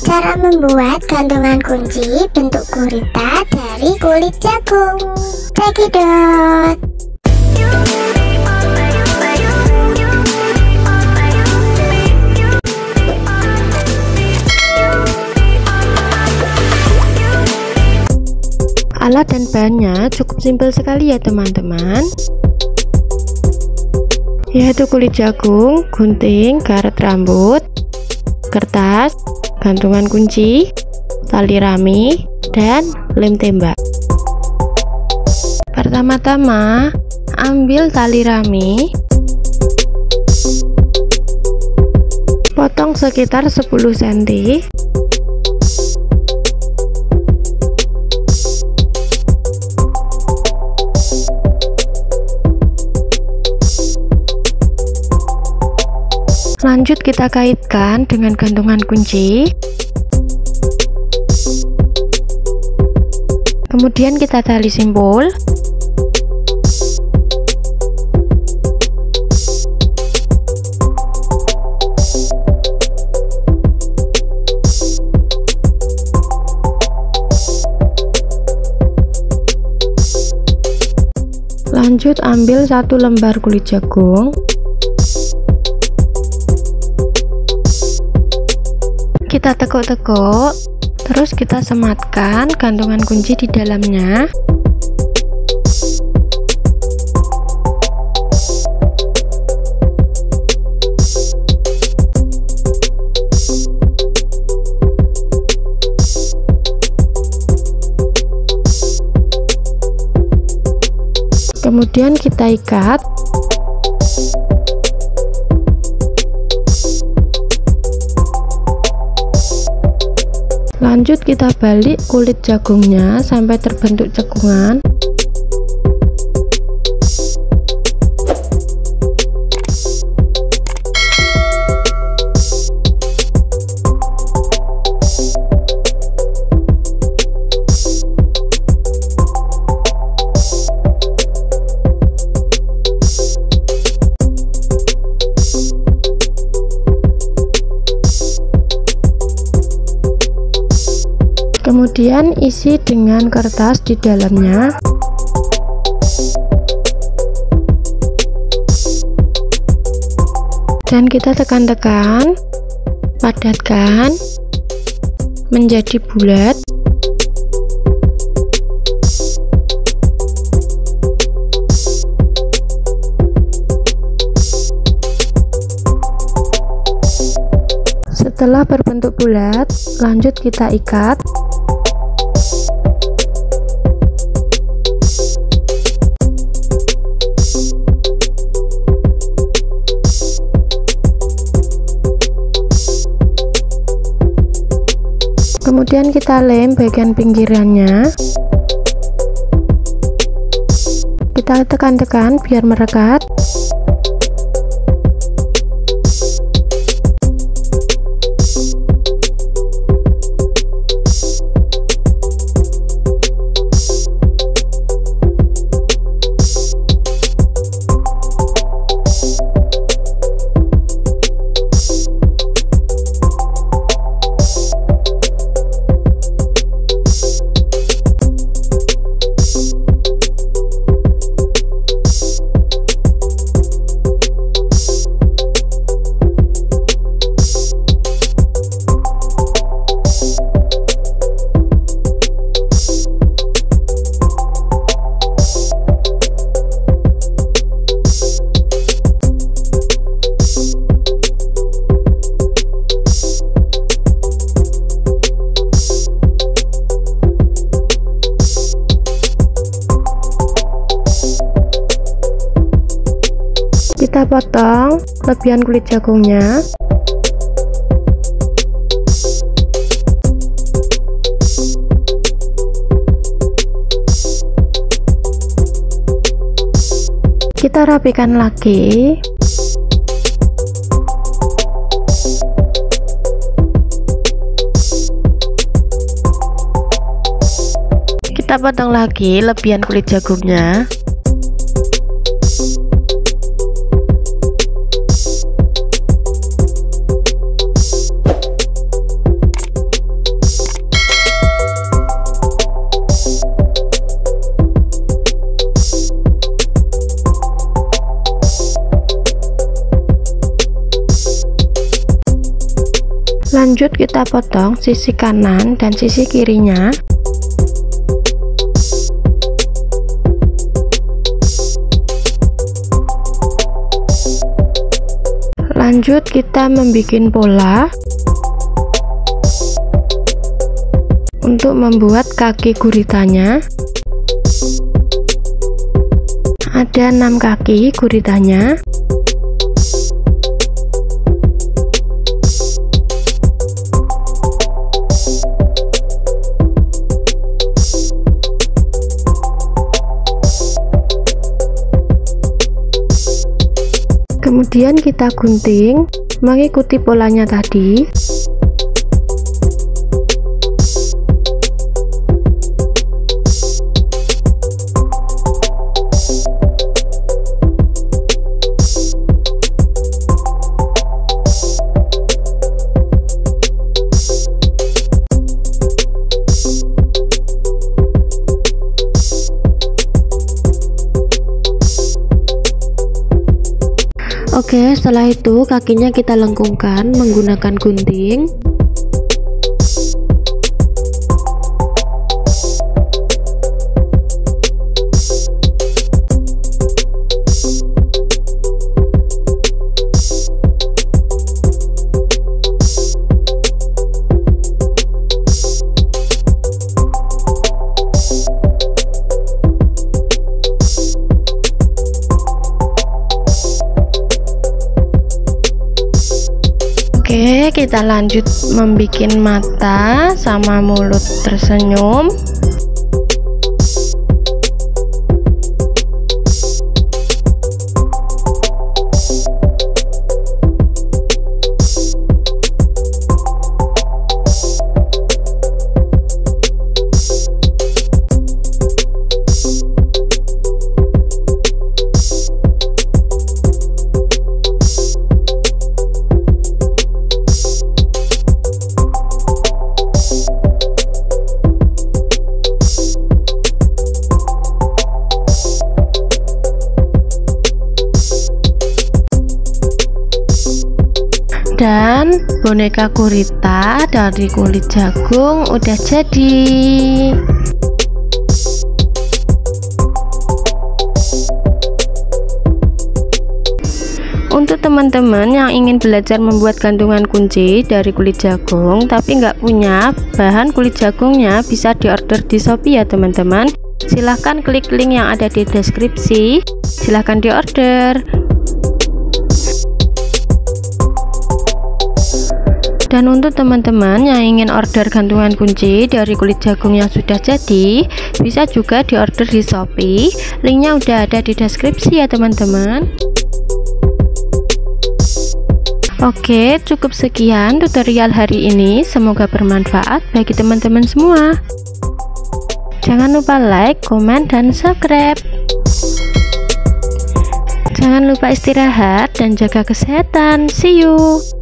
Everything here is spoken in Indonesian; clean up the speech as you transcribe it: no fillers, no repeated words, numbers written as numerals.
Cara membuat gantungan kunci bentuk gurita dari kulit jagung. Cekidot. Alat dan bahannya cukup simpel sekali ya teman-teman, yaitu kulit jagung, gunting, karet rambut, kertas, gantungan kunci, tali rami, dan lem tembak. Pertama-tama ambil tali rami, potong sekitar 10 cm. Lanjut kita kaitkan dengan gantungan kunci. Kemudian kita tali simpul. Lanjut ambil 1 lembar kulit jagung. Kita tekuk-tekuk, terus kita sematkan gantungan kunci di dalamnya. Kemudian kita ikat. Lanjut kita balik kulit jagungnya sampai terbentuk cekungan. Kemudian isi dengan kertas di dalamnya. Dan kita tekan-tekan, padatkan menjadi bulat. Setelah berbentuk bulat, lanjut kita ikat. Kemudian kita lem bagian pinggirannya. Kita tekan-tekan biar merekat. Kita potong lebihan kulit jagungnya. Kita rapikan lagi. Kita potong lagi lebihan kulit jagungnya. Lanjut kita potong sisi kanan dan sisi kirinya. Lanjut kita membuat pola untuk membuat kaki guritanya. Ada 6 kaki guritanya. Kemudian kita gunting mengikuti polanya tadi. Oke, setelah itu kakinya kita lengkungkan menggunakan gunting. Oke, kita lanjut membuat mata sama mulut tersenyum. Dan boneka gurita dari kulit jagung udah jadi. Untuk teman-teman yang ingin belajar membuat gantungan kunci dari kulit jagung tapi nggak punya bahan kulit jagungnya, bisa diorder di Shopee ya teman-teman. Silahkan klik link yang ada di deskripsi, silahkan diorder. Dan untuk teman-teman yang ingin order gantungan kunci dari kulit jagung yang sudah jadi, bisa juga diorder di Shopee. Linknya udah ada di deskripsi ya teman-teman. Oke, cukup sekian tutorial hari ini. Semoga bermanfaat bagi teman-teman semua. Jangan lupa like, komen, dan subscribe. Jangan lupa istirahat dan jaga kesehatan. See you.